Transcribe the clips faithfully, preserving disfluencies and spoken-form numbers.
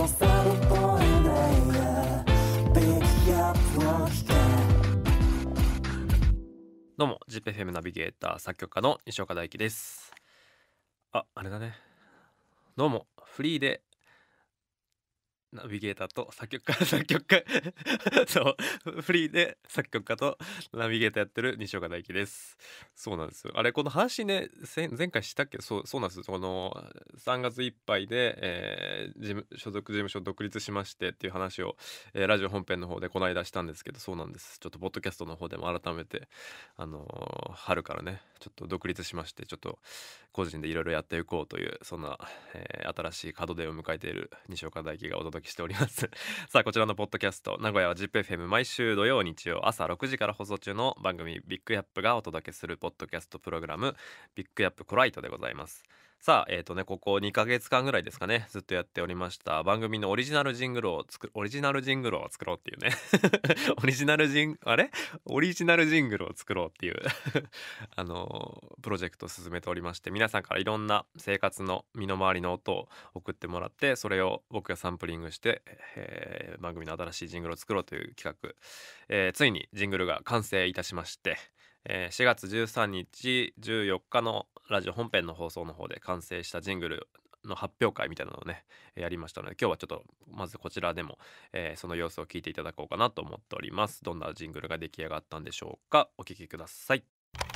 どうも ジップエフエム ナビゲーター作曲家の西岡大樹です。あ、あれだね。どうもフリーでナビゲーターと作曲家作曲家そうフリーで作曲家とナビゲーターやってる西岡大樹です。そうなんですよ。あれこの話ね、せん前回したっけ。そうそうなんです。このさんがついっぱいで、えー事務所属事務所独立しましてっていう話を、えーラジオ本編の方でこの間したんですけど、そうなんです。ちょっとポッドキャストの方でも改めてあのー春からねちょっと独立しまして、ちょっと個人でいろいろやっていこうという、そんな、えー新しい門出を迎えている西岡大樹がお届けしておりますさあ、こちらのポッドキャスト名古屋は ジップエフエム 毎週土曜日曜朝ろくじから放送中の番組ビッグヤップがお届けするポッドキャストプログラムビッグヤップコライトでございます。さあ、えーとね、ここにかげつかんぐらいですかね、ずっとやっておりました番組のオリジナルジングルを作るオリジナルジングルを作ろうっていうねオリジナルジンあれオリジナルジングルを作ろうっていうあのープロジェクトを進めておりまして、皆さんからいろんな生活の身の回りの音を送ってもらって、それを僕がサンプリングして、えー番組の新しいジングルを作ろうという企画、えーついにジングルが完成いたしまして、えーしがつじゅうさんにちじゅうよっかのラジオ本編の放送の方で完成したジングルの発表会みたいなのをねやりましたので、今日はちょっとまずこちらでも、えーその様子を聞いていただこうかなと思っております。どんなジングルが出来上がったんでしょうか。お聞きください。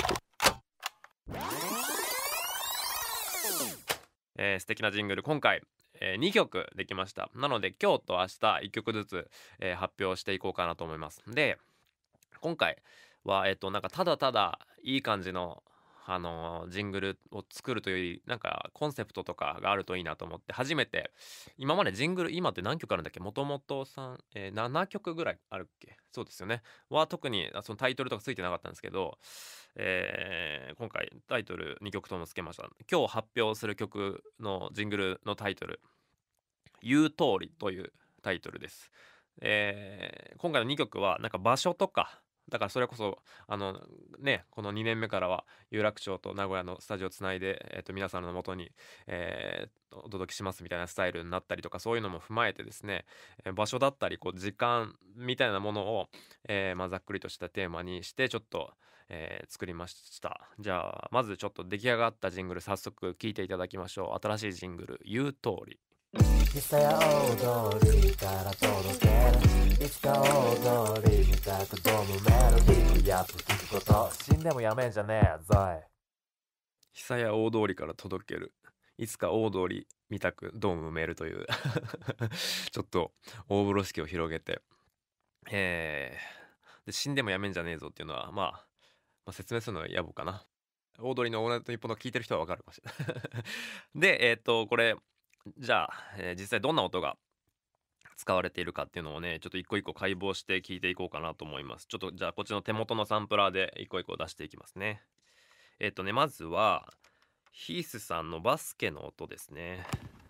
えー素敵なジングル今回、えーにきょくできました。なので今日と明日いっきょくずつ、えー発表していこうかなと思います。で、今回はえっとなんかただただいい感じのあのージングルを作るというより、なんかコンセプトとかがあるといいなと思って初めて、今までジングル今って何曲あるんだっけ。もともとさん、えーななきょくぐらいあるっけ。そうですよね。は特にあそのタイトルとかついてなかったんですけど、えー今回タイトルにきょくともつけました。今日発表する曲のジングルのタイトル言う通りというタイトルです。えー今回のにきょくはなんか場所とか、だからそれこそあのねこのにねんめからは有楽町と名古屋のスタジオをつないで、えーと皆さんのもとに、えーお届けしますみたいなスタイルになったりとか、そういうのも踏まえてですね、えー場所だったりこう時間みたいなものを、えーまあ、ざっくりとしたテーマにしてちょっと、えー作りました。じゃあまずちょっと出来上がったジングル早速聴いていただきましょう。新しいジングル言う通り。 久屋大通りから届けるいつか大通り見たくドームメロディーやっぱ聞くこと死んでもやめんじゃねえぞい。 久屋大通りから届けるいつか大通り見たくドーム埋めるというちょっと大風呂敷を広げて、えーで死んでもやめんじゃねえぞっていうのは、まあ、まあ説明するのは野暮かな。大通りのオールナイトニッポンの聞いてる人はわかるかもしれないで、えっ、とこれじゃあ、えー実際どんな音が使われているかっていうのをねちょっと一個一個解剖して聞いていこうかなと思います。ちょっとじゃあこっちの手元のサンプラーで一個一個出していきますね。えっ、とねまずはヒースさんのバスケの音ですね。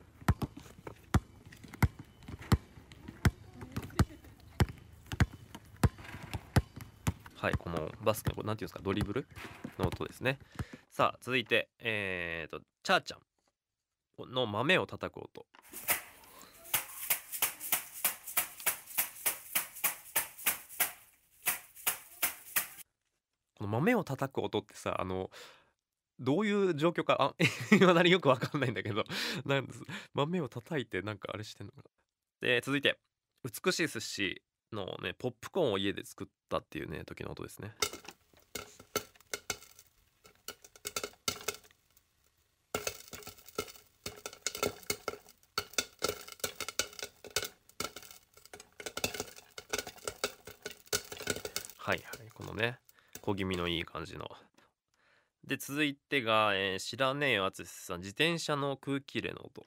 はい、このバスケのこれなんていうんですか、ドリブルの音ですね。さあ続いてえーとチャーちゃんの豆を叩く音。この豆を叩く音ってさ、あのどういう状況かあいまだによくわかんないんだけどなんです豆を叩いてなんかあれしてんのかな。で続いて美しい寿司のねポップコーンを家で作ったっていうね時の音ですね。はいはい、このね小気味のいい感じの。で続いてが、えー、知らねえよ淳さん自転車の空気入れの音。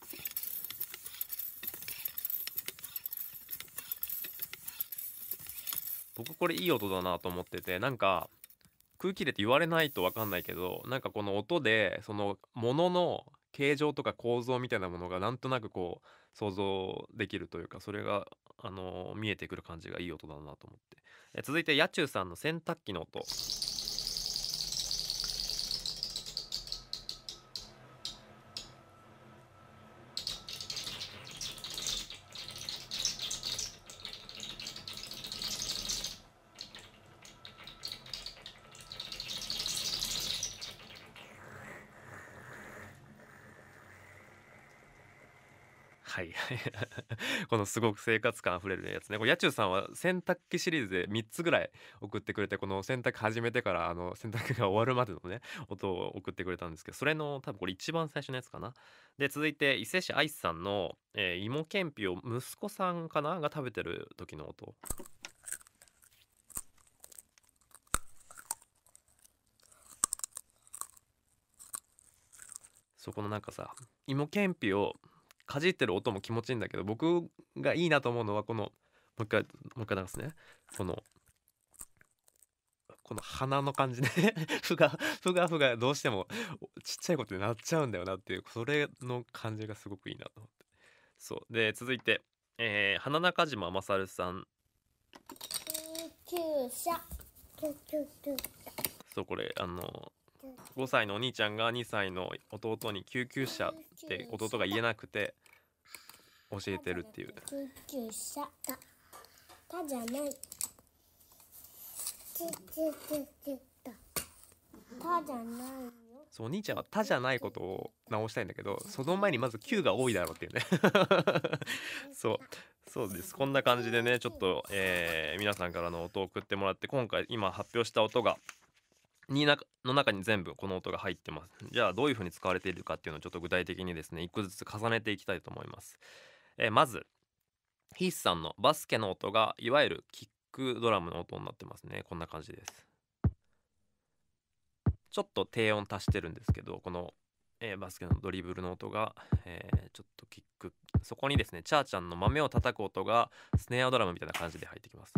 僕これいい音だなと思ってて、なんか空気入れって言われないと分かんないけど、なんかこの音でそのものの形状とか構造みたいなものがなんとなくこう想像できるというか、それがあのー見えてくる感じがいい音だなと思って。え続いて野中さんの洗濯機の音。 はいこのすごく生活感あふれるやつね。これやちゅうさんは洗濯機シリーズでみっつぐらい送ってくれて、この洗濯始めてからあの洗濯が終わるまでのね音を送ってくれたんですけど、それの多分これ一番最初のやつかな。で続いて伊勢市愛さんの、えー、芋けんぴを息子さんかなが食べてる時の音。そこのなんかさ、芋けんぴをかじってる音も気持ちいいんだけど、僕がいいなと思うのはこの、もう一回もう一回流すね。このこの鼻の感じねふがふがふがどうしてもちっちゃいことになっちゃうんだよなっていう、それの感じがすごくいいなと思って。そうで続いて、えー、花中島まさるさん。 救急車。 そうこれあのごさいのお兄ちゃんがにさいの弟に救急車って弟が言えなくて教えてるっていう。 救急車。た。たじゃない。ちちちちた。たじゃないよ。 そうお兄ちゃんはたじゃないことを直したいんだけど、その前にまずきゅうが多いだろうっていうねそうそうです。こんな感じでねちょっと、えー、皆さんからの音を送ってもらって、今回今発表した音がになの中に全部この音が入ってます。じゃあどういう風に使われているかっていうのをちょっと具体的にですね一個ずつ重ねていきたいと思います。えー、まずヒースさんのバスケの音がいわゆるキックドラムの音になってますね。こんな感じです。ちょっと低音足してるんですけど、この、えー、バスケのドリブルの音が、えー、ちょっとキック、そこにですねチャーちゃんの豆を叩く音がスネアドラムみたいな感じで入ってきます。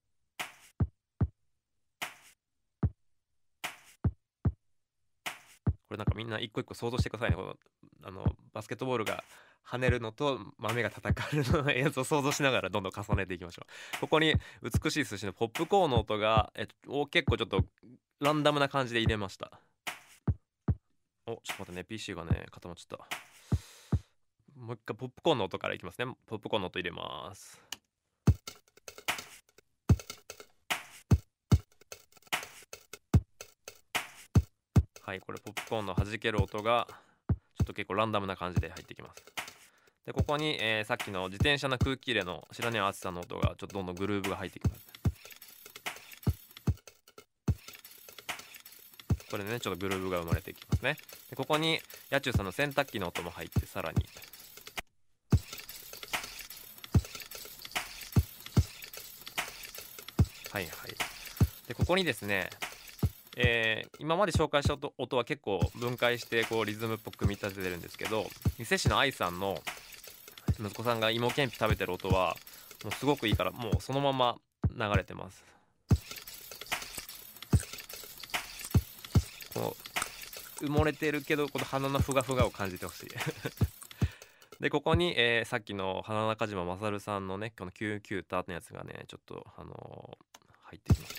これなんかみんな一個一個想像してくださいね。このあのバスケットボールが跳ねるのと豆が叩かれるのやつを想像しながらどんどん重ねていきましょう。ここに美しい寿司のポップコーンの音がえを結構ちょっとランダムな感じで入れました。おちょっと待ってね、 ピーシー がね固まっちゃった。もう一回ポップコーンの音からいきますね。ポップコーンの音入れます。はい、これポップコーンの弾ける音がちょっと結構ランダムな感じで入ってきます。でここに、えー、さっきの自転車の空気入れの白根あつさんの音がちょっとどんどんグルーブが入ってきます。これでねちょっとグルーブが生まれてきますね。でここにやちゅうさんの洗濯機の音も入って、さらにはいはい。でここにですねえー、今まで紹介した音、音は結構分解してこうリズムっぽく組み立ててるんですけど、伊勢市の愛さんの息子さんが芋けんぴ食べてる音はもうすごくいいから、もうそのまま流れてます。こう埋もれてるけどこの鼻のふがふがを感じてほしいでここに、えー、さっきの花中島まさるさんのねこのキューキュータのやつがねちょっとあのー、入ってきます。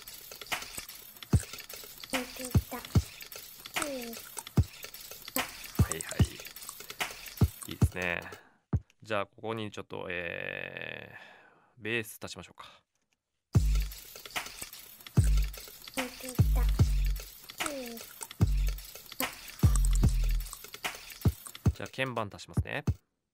はいはい、いいですね。じゃあここにちょっと、えー、ベース足しましょうか。じゃあ鍵盤足しますね。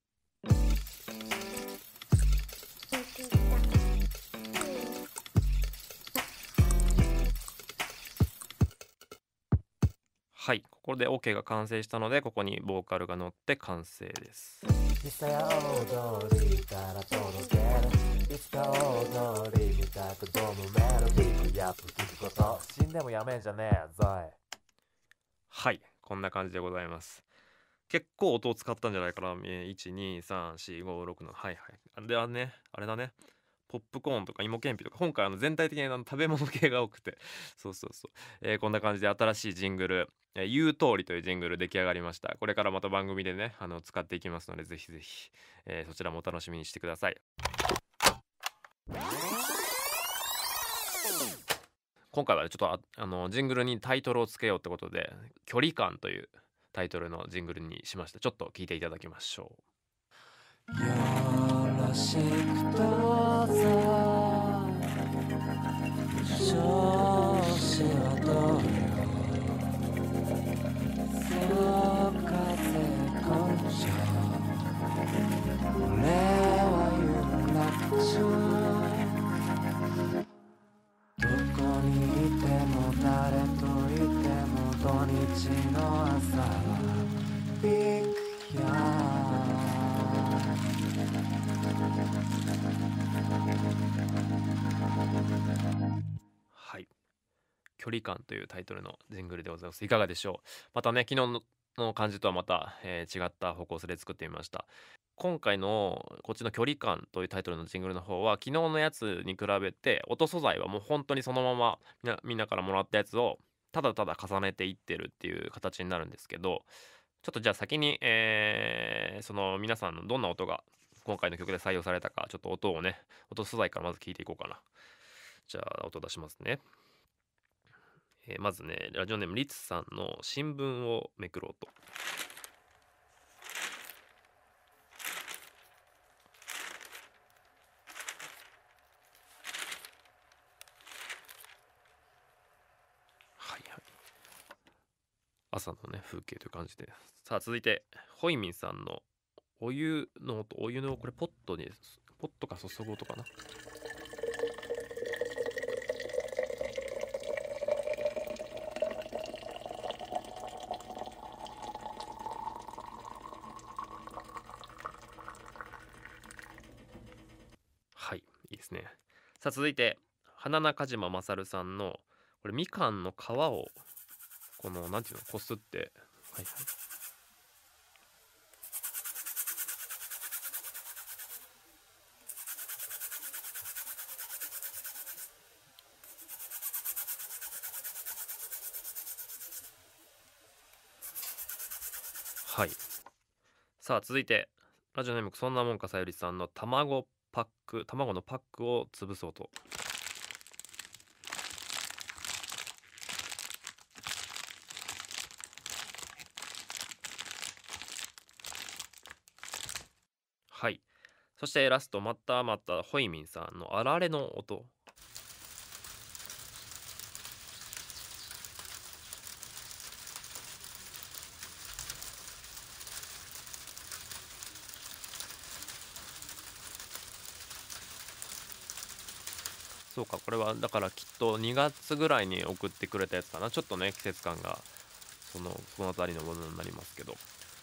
はい、ここで OK が完成したので、ここにボーカルが乗って完成です。 久や踊りから届けるいつか踊りみたくドームメロディーやっと聞くこと死んでもやめんじゃねえぞい。 はい、こんな感じでございます。結構音を使ったんじゃないかな。いち、に、さん、し、ご、ろくのはいはい。あれはね、あれだね。ポップコーンとか芋けんぴとか今回あの全体的にあの食べ物系が多くてそうそうそう、えー、こんな感じで新しいジングル、えー、言う通りというジングル出来上がりました。これからまた番組でねあの使っていきますのでぜひぜひ、えー、そちらもお楽しみにしてください。今回はちょっと あ, あのジングルにタイトルをつけようってことで距離感というタイトルのジングルにしました。ちょっと聞いていただきましょう。 よろしくどうぞ調子はどうよそう風根性俺は有楽町どこにいても誰といても土日の朝はビッグヤはい。距離感というタイトルのジングルでございます。いかがでしょう。またね、昨日のの感じとはまた、えー違った方向性で作ってみました。今回のこっちの距離感というタイトルのジングルの方は昨日のやつに比べて音素材はもう本当にそのままみんなみんなからもらったやつをただただ重ねていってるっていう形になるんですけど、ちょっとじゃあ先に、えーその皆さんのどんな音が今回の曲で採用されたか、ちょっと音をね、音素材からまず聞いていこうかな。じゃあ音出しますね。えーまずね、ラジオネームリツさんの新聞をめくろうと。はいはい。朝のね、風景という感じで。さあ続いて、ホイミンさんのお湯の音、お湯のこれポットに、ポットか注ぐ音かな。はい、いいですね。さあ続いて、花中島勝さんの、これみかんの皮を、この、なんていうの、こすって、はいはい。はい。さあ続いて、ラジオネームそんなもんかさゆりさんの卵パック、卵のパックを潰す音。はい。そしてラスト、またまたホイミンさんのあられの音。そうか、これはだからきっとにがつぐらいに送ってくれたやつかな。ちょっとね、季節感がそのそのあたりのものになりますけど。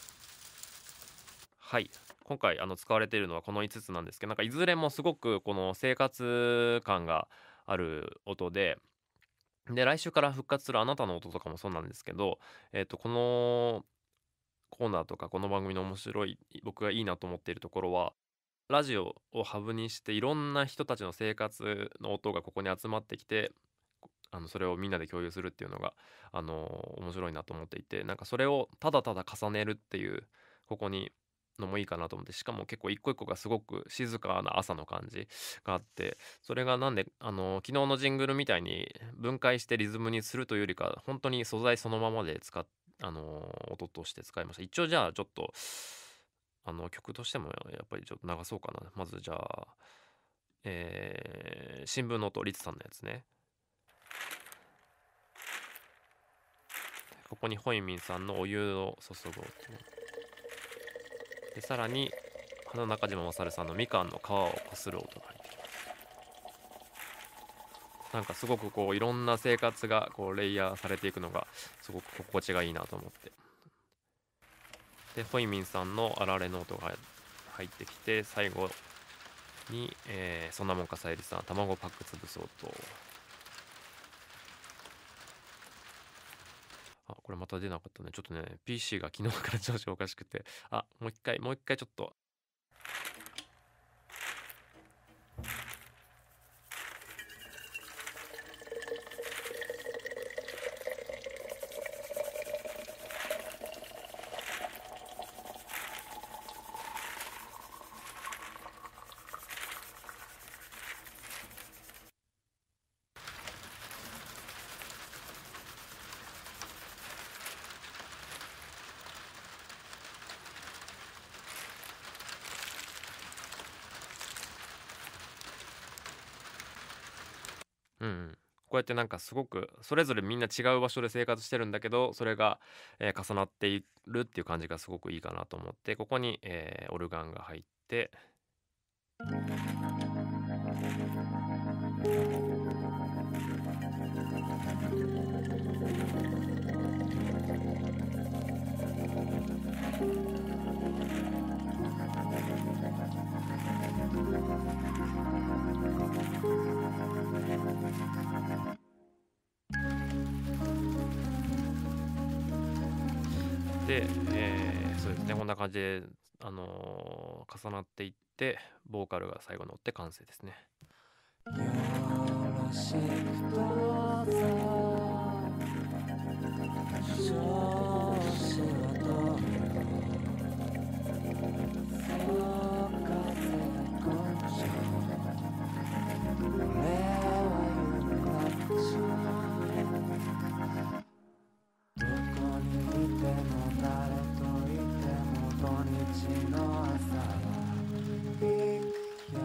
はい。今回あの使われているのはこのいつつなんですけど、なんかいずれもすごくこの生活感がある音で、で、来週から復活するあなたの音とかもそうなんですけど、えっと、このコーナーとかこの番組の面白い、僕がいいなと思っているところは、ラジオをハブにしていろんな人たちの生活の音がここに集まってきて、こあのそれをみんなで共有するっていうのが、あの面白いなと思っていて、なんかそれをただただ重ねるっていうここにのもいいかなと思って、しかも結構一個一個がすごく静かな朝の感じがあって、それがなんであの昨日のジングルみたいに分解してリズムにするというよりか本当に素材そのままで使っあの音として使いました。一応じゃあちょっとあの曲としてもやっぱりちょっと流そうかな。まずじゃあ、えー新聞の音、リツさんのやつね。ここにホイミンさんのお湯を注ぐ音。で、さらに、花中島勝さんのみかんの皮をこする音が入ってきます。なんかすごくこういろんな生活がこうレイヤーされていくのがすごく心地がいいなと思って。で、ホイミンさんのあられの音が入ってきて、最後に、えーそんなもんかさゆりさん、卵パック潰す音。あ、これまた出なかったね。ちょっとね、ピーシー が昨日から調子おかしくて。あ、もう一回、もう一回ちょっと。うんうん。こうやってなんかすごくそれぞれみんな違う場所で生活してるんだけど、それが、えー重なっているっていう感じがすごくいいかなと思って、ここに、えーオルガンが入って、で、えーそうですね、こんな感じで、あのー重なっていってボーカルが最後乗って完成ですね。 よろしくどうぞ調子はどうよそう風が根性俺は夢なっちゃうどこにいても誰といても土日の朝はビッグヤ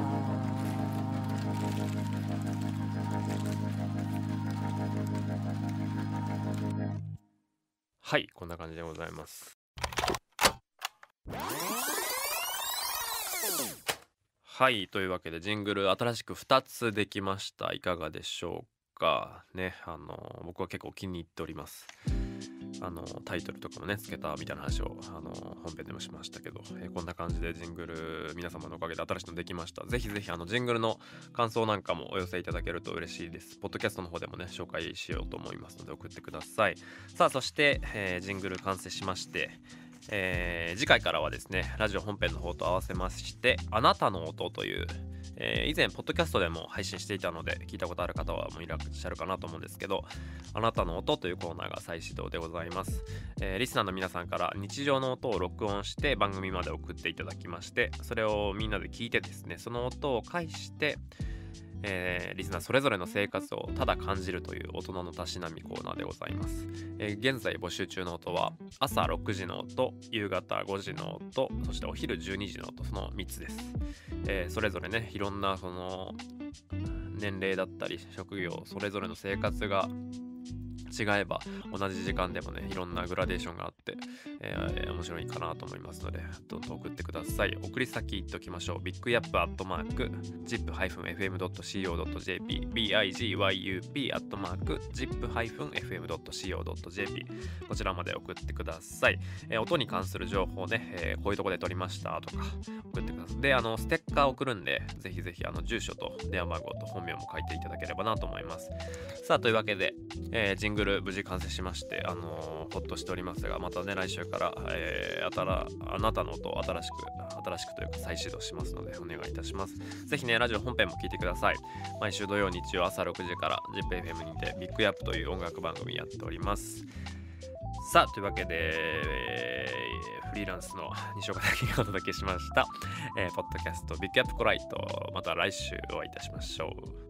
はい、こんな感じでございます。はい、というわけでジングル新しくふたつできました。いかがでしょうかね。あの僕は結構気に入っております。あのタイトルとかもねつけたみたいな話をあの本編でもしましたけど、えーこんな感じでジングル皆様のおかげで新しいのできました。ぜひぜひあのジングルの感想なんかもお寄せいただけると嬉しいです。ポッドキャストの方でもね紹介しようと思いますので送ってください。さあそして、えージングル完成しまして、えー次回からはですねラジオ本編の方と合わせましてあなたの音というえー以前ポッドキャストでも配信していたので聞いたことある方はもういらっしゃるかなと思うんですけど、あなたの音というコーナーが再始動でございます。えーリスナーの皆さんから日常の音を録音して番組まで送っていただきまして、それをみんなで聞いてですね、その音を介してえーリスナーそれぞれの生活をただ感じるという大人のたしなみコーナーでございます。えー現在募集中の音は朝ろくじの音、夕方ごじの音、そしてお昼じゅうにじの音、そのみっつです。えーそれぞれねいろんなその年齢だったり職業それぞれの生活が違えば同じ時間でもねいろんなグラデーションがあって、えー面白いかなと思いますのでどんどん送ってください。送り先言っておきましょう。ビッグヤップアットマーク ジップ エフエム ドット シーオー ドット ジェーピー ビッグ アットマーク ジップ エフエム ドット シーオー ドット ジェーピー こちらまで送ってください。えー音に関する情報ね、えーこういうとこで撮りましたとか送ってください。であのステッカー送るんでぜひぜひあの住所と電話番号と本名も書いていただければなと思います。さあというわけで、えージングル無事完成しまして、あのー、ほっとしておりますが、またね来週から、えー、あたらあなたの音を新しく新しくというか再始動しますのでお願いいたします。ぜひねラジオ本編も聞いてください。毎週土曜日曜朝ろくじから ジップエフエム にてビッグアップという音楽番組やっております。さあというわけで、えーフリーランスの西岡大輝がお届けしました、えーポッドキャストビッグアップコライト、また来週お会いいたしましょう。